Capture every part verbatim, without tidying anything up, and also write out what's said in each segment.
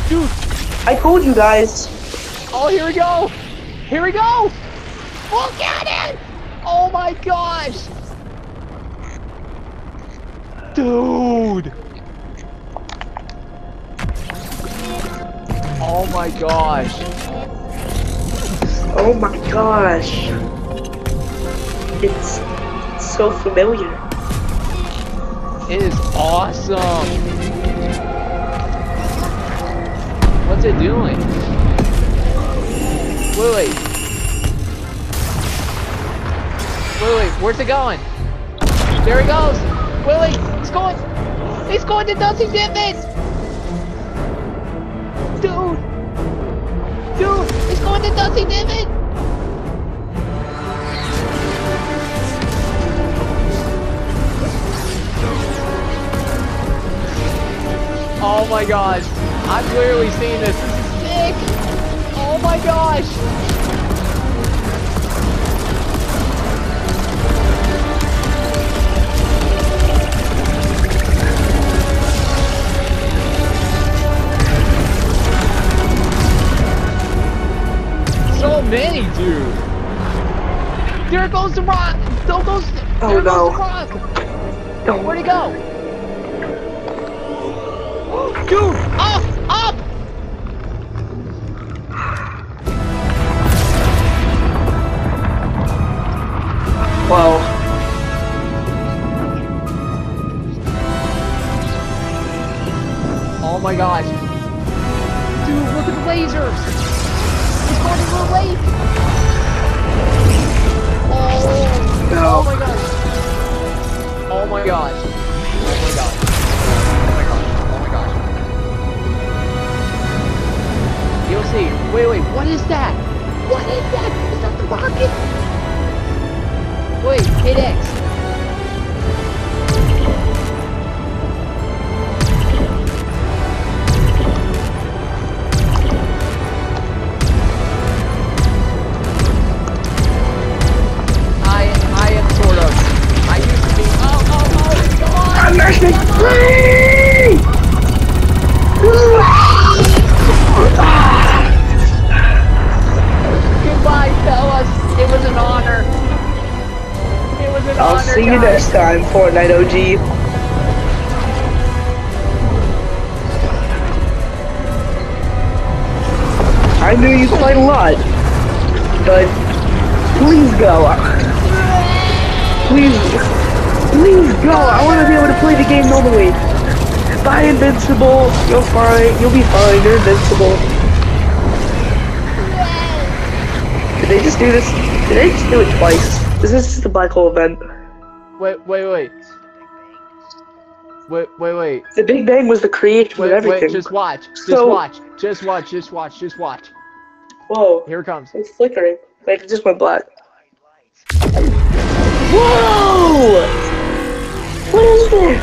Dude! I told you guys. Oh, here we go! Here we go! Look at it! Oh my gosh! Dude! Oh my gosh! Oh my gosh. It's so familiar. It is awesome! What's it doing? Wait, wait. Wait, wait, where's it going? There he goes! Wait, wait, he's going! He's going to Dusty Divot! Dude! Dude, he's going to Dusty Divot! Oh my gosh! I'm clearly seeing this. This is sick! Oh my gosh! So many, dude! There goes the rock! There goes, there Oh, goes no. the rock! No. Where'd he go? Dude! Up! Up! Wow. Oh my gosh! Dude, look at the lasers! He's going into the lake! Oh! No. Oh my gosh! Oh my gosh! Oh my gosh! Oh my gosh! Oh my gosh! You'll see. Wait, wait, what is that? What is that? Is that the rocket? Wait, hit X. I, I am sort of. I used to be. Oh, oh, oh, come on! I'm actually free! Goodbye, fellas. It was an honor. It was an I'll honor, see you guys. next time, Fortnite O G. I knew you played a lot, but please go. Please, please go. I want to be able to play the game normally. Buy Invincible. You're fine. You'll be fine. You're invincible. Did they just do this? Did they just do it twice? Is this just a black hole event? Wait, wait, wait. Wait, wait, wait. The Big Bang was the creation Wait, of everything. wait, just watch. Just So- watch. Just watch, just watch, just watch. Whoa. Here it comes. It's flickering. Like it just went black. Whoa! What is this?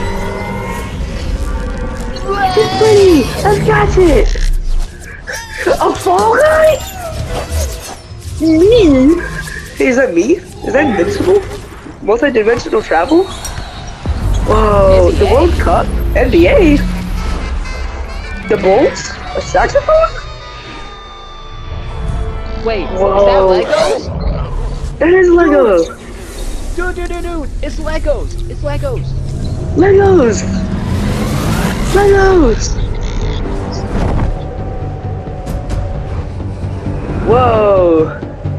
It's pretty! I've got it! A fall guy? Me? Hey, is that me? Is that Invincible? Multi-dimensional travel? Whoa, the World Cup? N B A? The Bulls? A saxophone? Wait, Whoa. is that Legos? That is Lego! Dude, dude, dude, dude. It's Legos. It's Legos. Legos! Legos! Whoa!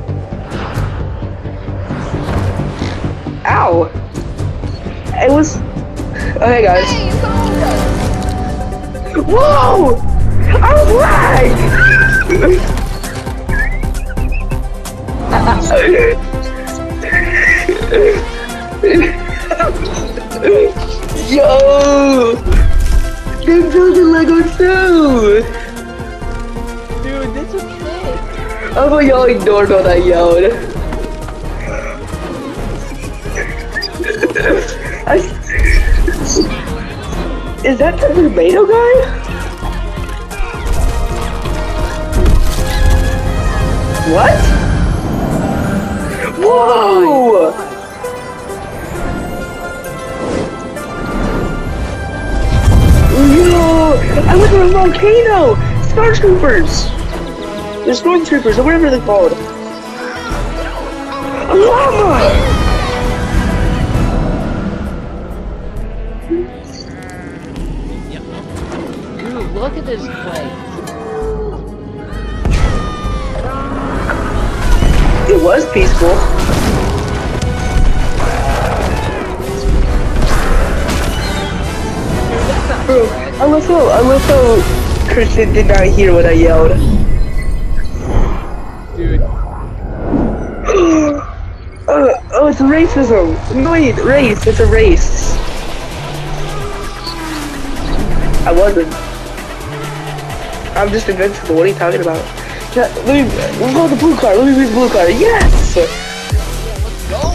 Ow! It was... Okay, guys. Hey, it's over. Whoa! I was lagged! Yo! They're building Lego too! Dude, this is sick. I thought y'all ignored what I yelled. I... Is that the tomato guy? What? Whoa! Yo! I live in a volcano! Star Troopers! The Stormtroopers, or whatever they're called. A llama! Dude, look at this place. It was peaceful. Bro, I love how, I love how Christian did not hear what I yelled. Dude. uh, oh, it's racism. No, wait, race, it's a race. I wasn't. I'm just invincible, what are you talking about? Yeah, let me, let's go the blue car, let me read the blue car, yes! Yeah, let's go.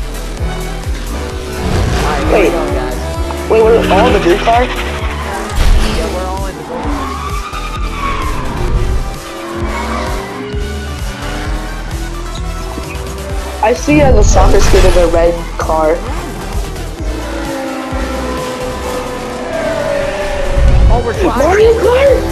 Alright, here Wait. we go, guys. Wait, we're all in the blue car? Yeah, we're all in the blue car. I see you as a soccer kid in a red car. Oh, we're driving. Mario Kart!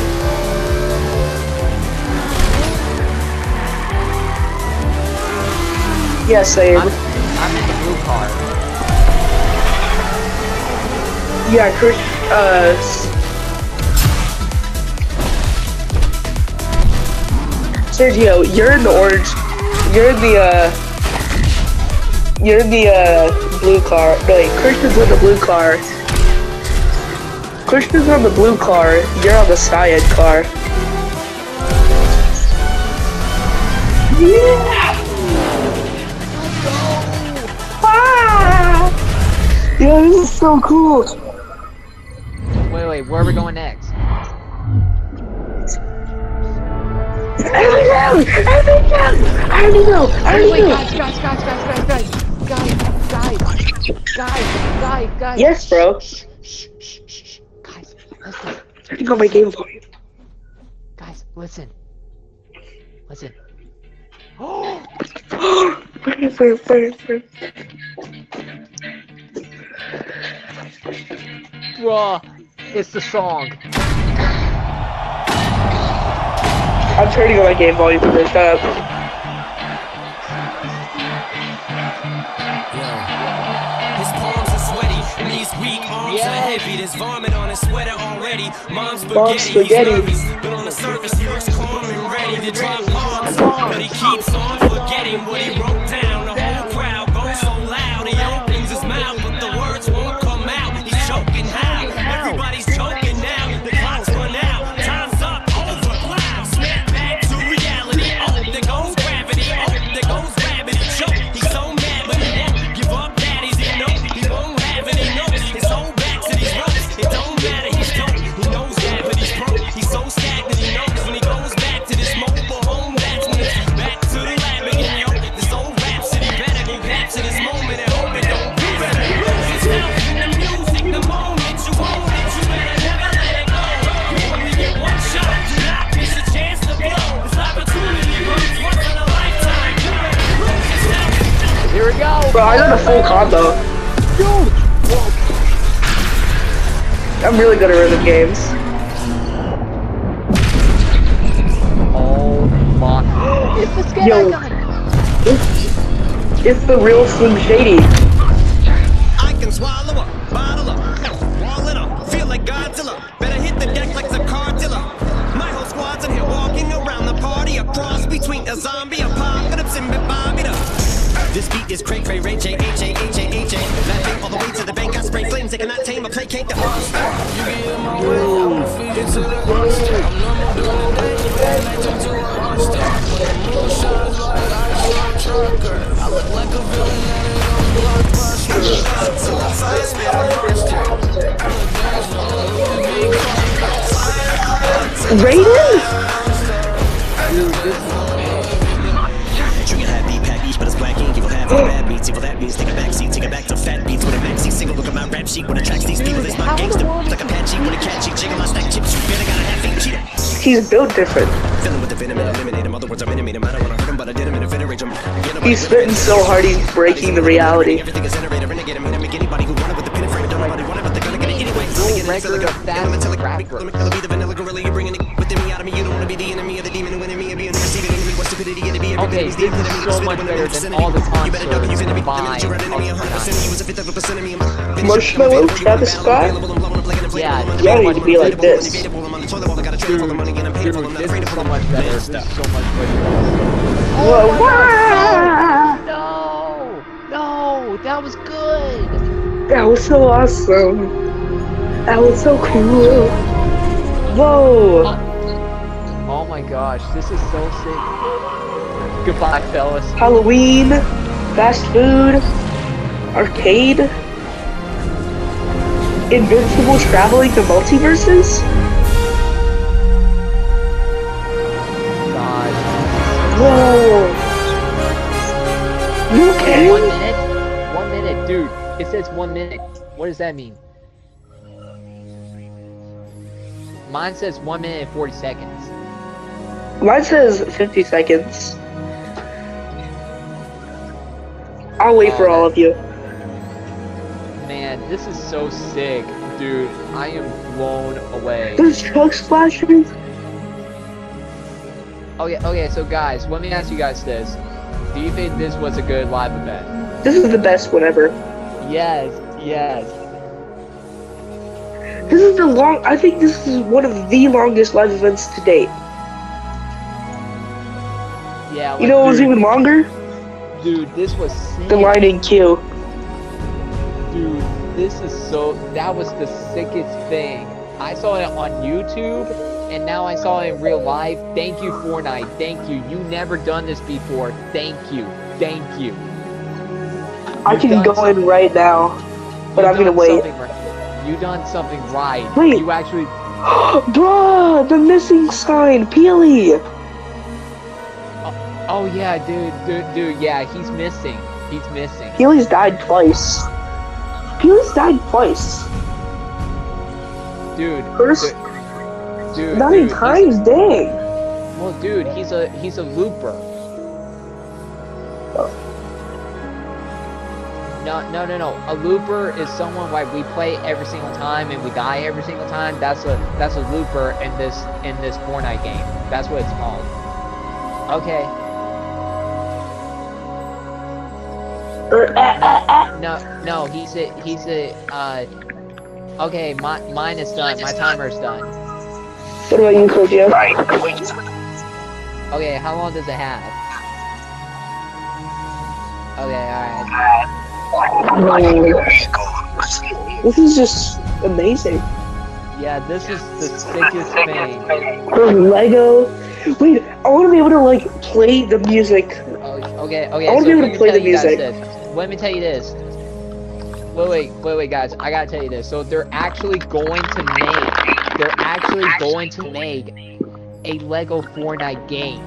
Yes, I am. I'm, I'm in the blue car. Yeah, Chris, uh... s- Sergio, you're in the orange. You're in the, uh... You're in the, uh, blue car. No, wait, Christian's in the blue car. Christian's on the blue car. You're on the cyan car. Yeah! Ah! Yeah, this is so cool. Wait, wait, where are we going next? I already know! I already know! I already know! I already Wait, know! guys, guys, guys, guys, guys, guys, guys, guys, guys, guys, guys. Yes, bro. Shh, shh, shh, shh, shh. Guys, listen. Turning on my game volume. Guys, listen. Listen. Oh! Burn, burn, burn, burn. Bruh, it's the song. I'm turning on my game volume for this. Shut up. His palms are sweaty, and these weak arms Yes. are heavy. There's vomit on his sweater already. Mom's spaghetti, Mom's spaghetti. He's nervous, but on the surface he looks calm and ready to drop bombs. But he keeps on forgetting what he wrote down. The whole crowd goes so loud, he opens his mouth, but the words won't come out. He's choking how? Everybody's choking now. The clock's run out, time's up, over, loud. Snap back to reality. Oh, there goes gravity. Oh, there goes gravity. Choke. He's so mad, but he won't give up. Daddies, he knows he won't have it. He knows his whole back to these ropes. It don't matter. He's dope. He knows that, but he's broke. He's so stagnant. He knows when he goes back to this mobile home. That's when it's back to the lab again, yo. This old rhapsody better go back to this moment and hope it don't do better. Lose yourself in the music, the moment you own it. You better never let it go. You only get one shot. Do not miss a chance to blow. This opportunity comes once in a lifetime. You better lose yourself. Here we go. Bro, I got a full combo. Dude. I'm really good at rhythm games. Oh my. It's the skin Yo. icon. It's, it's the real Slim Shady. I can swallow up, bottle up, wall it up, feel like Godzilla. Better hit the deck like the cartilla. My whole squad's in here walking around the party, a cross between a zombie apocalypse and Bobby. This beat is cray cray, Ray J, H A, H A, H A. Laughing all the way to the bank, I spray flames, they cannot tame a placate the monster. You get in my way, I'ma feed it to the monster. I'm normal during the day, but I turn to a monster. The moon shines like ice on a trucker. I look like a villain that is on blockbuster. Till I fight me a monster. Raiden? Drinking half beat pack each, but it's black ink. Evil half of bad beats. Evil that means take a back seat, take it back to fat beats with a maxi single. Look at my rap sheet. What attracts these people is my gangster. Like a patchy with a catchy jiggle. My stack chips. You better got a half eight cheater. He's built different. Filling with the venom and eliminate him. Other words, I'm intimate him. I don't wanna hurt him, but I did him in a venerate him. He's spitting so hard he's breaking the reality. Everything is generated, renegade him, and make anybody who wanted with the pin and frame. Don't nobody want it, but they're gonna get it anyway. record of fastest rapper. Okay, this is so much better than all the concerts combined. Marshmallow, Travis Scott. Yeah, Yeah, it need to be like this. Dude, dude, this is so much better. This is so much better. Whoa! No, no, that was good. That was so awesome. That was so cool. Whoa! Oh my gosh, this is so sick. Goodbye, fellas. Halloween, fast food, arcade, Invincible traveling to multiverses? God. Whoa! You Okay, okay? one minute? One minute, dude. It says one minute. What does that mean? Mine says one minute and forty seconds. Mine says fifty seconds. I'll wait Oh, for all that- of you. Man, this is so sick, dude. I am blown away. There's chug splashers. Okay, okay, so guys, let me ask you guys this. Do you think this was a good live event? This is the best one ever. Yes, yes. This is the long. I think this is one of the longest live events to date. Yeah, You know what was dude, even longer? dude, this was sick. The line in Q. Dude, this is so, that was the sickest thing. I saw it on YouTube, and now I saw it in real life. Thank you, Fortnite. Thank you. You never done this before. Thank you. Thank you. I You've can done go some- in right now, but you've I'm gonna done wait. something right. You done something right. Wait. You actually, Bruh, the missing sign, Peely. oh yeah, dude, dude, dude, yeah, he's missing. He's missing. Peely's died twice. Peely's died twice. Dude, First dude, dude, nine dude, he's- times, dang. Well, dude, he's a he's a looper. No, no, no, no. A looper is someone like we play every single time and we die every single time. That's a that's a looper in this in this Fortnite game. That's what it's called. Okay. Er, ah, ah, ah. No, no. He's a he's a. Uh, okay, my mine is done. My timer's done. What about you, Kojio? Okay, how long does it have? Okay, alright. This is just amazing. Yeah, this is the sickest thing. There's Lego. Wait, I want to be able to like play the music. Oh, okay, okay. I wanna so be able let to me play tell the you guys music. this. Let me tell you this. Wait, wait, wait, wait, guys. I gotta tell you this. So they're actually going to make. They're actually going to make a Lego Fortnite game.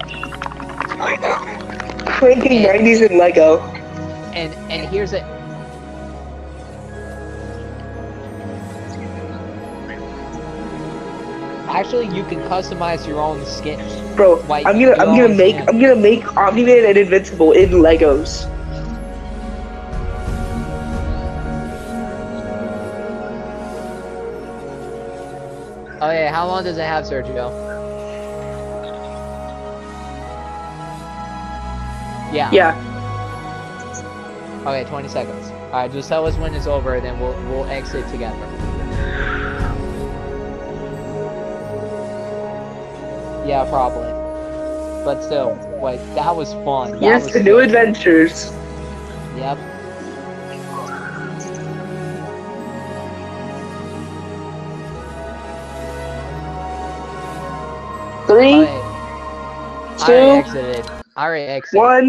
Cranking nineties in Lego. And and here's a. Actually, you can customize your own skins. Bro, Like, I'm gonna you I'm gonna always make can. I'm gonna make Omni-Man and Invincible in Legos. Okay, how long does it have, Sergio? Yeah. Yeah. Okay, twenty seconds. Alright, just tell us when it's over, then we'll we'll exit together. Yeah, probably. But still, like, that was fun. That Yes, was the new good. adventures. Yep. Three, Okay. I two, already exited. I already exited. one.